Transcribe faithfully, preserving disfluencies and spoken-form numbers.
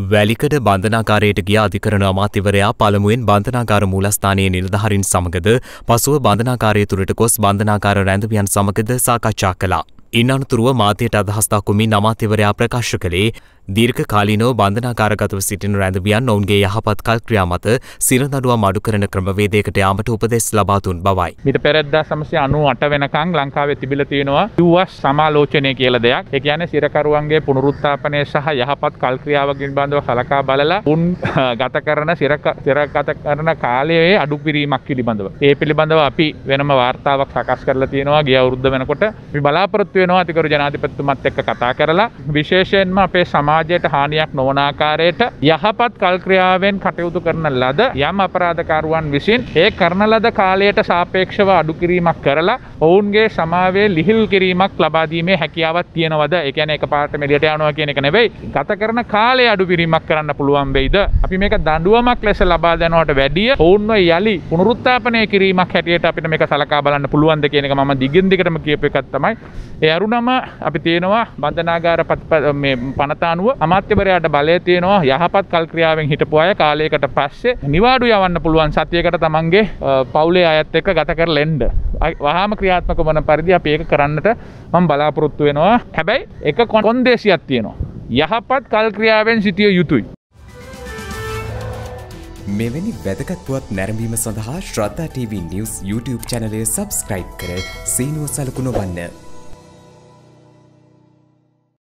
වැලිකඩ බන්ධනාගාරයට ගිය අධිකරණ අමාත්‍යවරයා පළමුවෙන් බන්ධනාගාර මූලස්ථානයේ නිලධාරීන් සමගද පසුව බන්ධනාගාරය තුළට ගොස් බන්ධනාගාර රැඳවියන් සමගද සාකච්ඡා කළා. ඉන් අනතුරුව මාධ්‍යයට අදහස් දක්වමින් අමාත්‍යවරයා ප්‍රකාශ කළේ දීර්ඝ කාලීනව බන්ධනාගාරගතව සිටින රැඳවියන් ඔවුන්ගේ යහපත් කල්ක්‍රියා මත සිරදඬුවම් අඩු කරන ක්‍රමවේදයකට යාමට උපදෙස් ලබා දුන් බවයි. මීට පෙර එක්දාස් නවසිය අනූඅට වෙනකන් ලංකාවේ තිබිලා තියෙනවා යුවස් සමාලෝචනය කියලා දෙයක්. ඒ කියන්නේ සිරකරුවන්ගේ පුනරුත්ථාපනය සහ යහපත් කල්ක්‍රියාව පිළිබඳව සලකා බලලා උන් ගත කරන සිරගත කරන කාලයේ අඩු කිරීමක් පිළිබඳව. ඒ පිළිබඳව අපි වෙනම වාර්තාවක් සකස් කරලා තියෙනවා. ගිය අවුරුද්ද වෙනකොට අපි බලාපොරොත්තු වෙනවා අතිගරු ජනාධිපතිතුමත් එක්ක කතා කරලා විශේෂයෙන්ම අපේ සමාජයට හානියක් නොවන ආකාරයට යහපත් කල්ක්‍රියාවෙන් කටයුතු කරන ලද යම් අපරාධකාරුවන් විසින් ඒ කරන ලද කාලයට සාපේක්ෂව අඩු කිරීමක් කරලා ඔවුන්ගේ සමාවේ ලිහිල් කිරීමක් ලබා දීමේ හැකියාවක් තියෙනවද? ඒ කියන්නේ එකපාරට මෙලියට යනවා කියන එක නෙවෙයි. ගත කරන කාලය අඩු කිරීමක් කරන්න පුළුවන් වෙයිද? අපි මේක දඬුවමක් ලෙස ලබා දෙනවට වැඩිය ඔවුන්ව යලි පුනරුත්ථාපනය කිරීමක් හැටියට අපිට මේක සලකා බලන්න පුළුවන්ද කියන එක මම දිගින් දිගටම කියපු එකක් තමයි. ඒ අරුණම අපි තියෙනවා බන්ධනාගාර මේ පනත අනුව අමාත්‍යවරයාට බලය තියෙනවා යහපත් කල්ක්‍රියාවෙන් හිටපු අය කාලයකට පස්සේ නිවාඩු යවන්න පුළුවන් සතියකට තමන්ගේ පවුලේ අයත් එක්ක ගත කරලා එන්න. වහාම ක්‍රියාත්මක වන පරිදි අපි ඒක කරන්නට මම බලාපොරොත්තු වෙනවා. හැබැයි එක කොන්දේසියක් තියෙනවා. යහපත් කල්ක්‍රියාවෙන් සිටිය යුතුයි. මෙවැනි වැදගත් පුවත් නැරඹීම සඳහා ශ්‍රද්ධා ටීවී නිවුස් YouTube චැනලය සබ්ස්ක්‍රයිබ් කර සීනුව සලකුණ වන්න.